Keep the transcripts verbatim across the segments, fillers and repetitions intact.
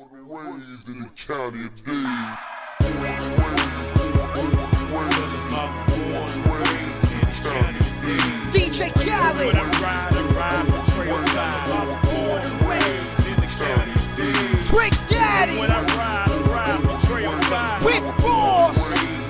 Raised in the county of Dade. D J Khaled. When I ride, I ride for Trail five. I'm born and raised in the county of Dade. Trick Daddy. When I ride, I ride for Trail five. With Boss.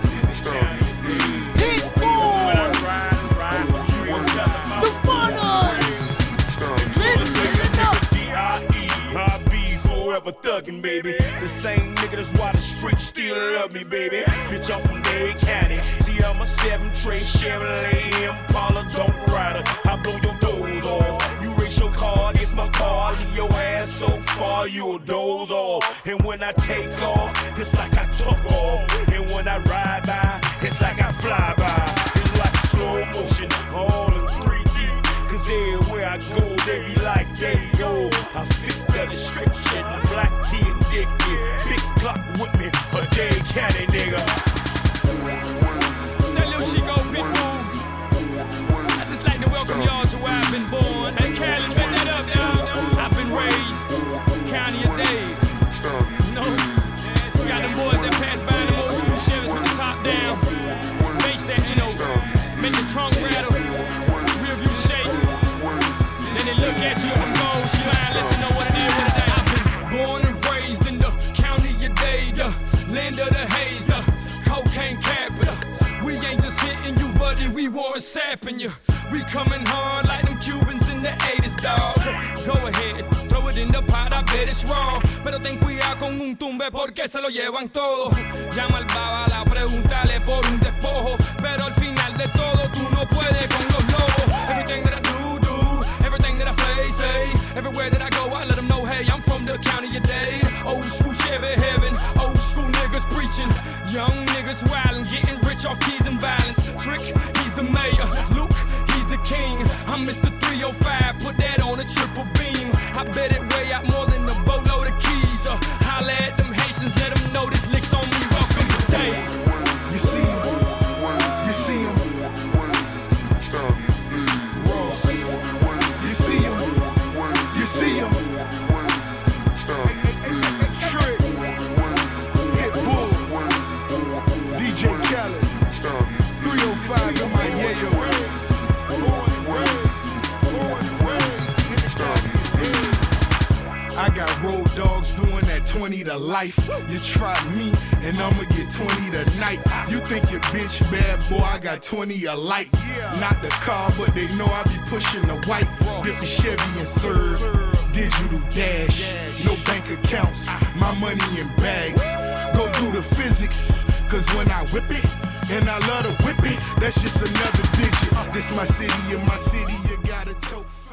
Hit Boy. When I ride, I ride for Trail five. The Runners. Listen up. D I E, I be forever thuggin', baby. The same nigga that's why the streets still love me, baby. Bitch, I'm from Dade County. See, I'm a seven tray Chevrolet Impala Don't Rider. I blow your doors off. You race your car, it's my car. Leave your ass so far, you'll doze off. And when I take off, it's like I took off. And when I ride by, it's like I fly by. It's like slow motion, all in three D. Cause everywhere I go, they be like, there you go. I fit the description, black tee and dicky. Big clock with me, a Dade County nigga. That little shit go Pitbull. I just like to welcome y'all to where I've been born. Hey, Cali, bet that up, y'all. I've been raised, county of Dade. You know, we got them boys that pass by in the old school Chevys with the top down. Bass that, you know, make the trunk rattle, rear view shake. Then they look at you and go slide, let you know what it is, what it ain't. I've been born and raised in the county of Dade, the land of the haze, the cocaine capital. We ain't just hitting you, buddy, we war sapping you. We coming hard like them Cubans in the eighties, dog. Go ahead, throw it in the pot, I bet it's wrong. Pero ten cuidado con un tumbe porque se lo llevan todo. Llama al babala, pregúntale por un despojo. Pero al final de todo, tú no puedes con los lobos. Everything that I do, do. Everything that I say, say. Everywhere that I go, I let them know, hey, I'm from the county of Dade. Old school Chevy heaven, old school niggas preaching. Young niggas wildin', getting rich off keys and violence. Trick, he's the mayor. Luke, he's the king. I'm Mister three oh five, put that on a triple beam. I bet it weigh out more than a boatload of keys. Uh, holla at them Haitians, let them know this lick's on me. Welcome to Dade. You see him? You see him? Ross. You see him? You see him? Trick. Pitbull. D J Khaled. three oh five in my yayo. I got road dogs doing that twenty to life. You try me, and I'ma get twenty tonight. You think your bitch bad, boy, I got twenty alike. Not the car, but they know I be pushing the white. Dip the Chevy and serve, digital dash. No bank accounts, my money in bags. Go do the physics, cause when I whip it, and I love to whip it, that's just another digit. This my city, and my city, you gotta tote.